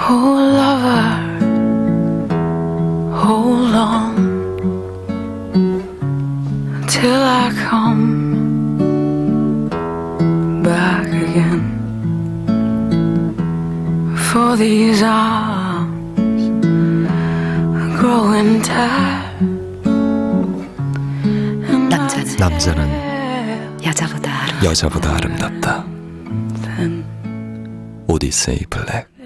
Oh lover, hold on till I come back again. For these arms are growing tired. 남자는 여자보다 아름답다. 오디세이 블랙.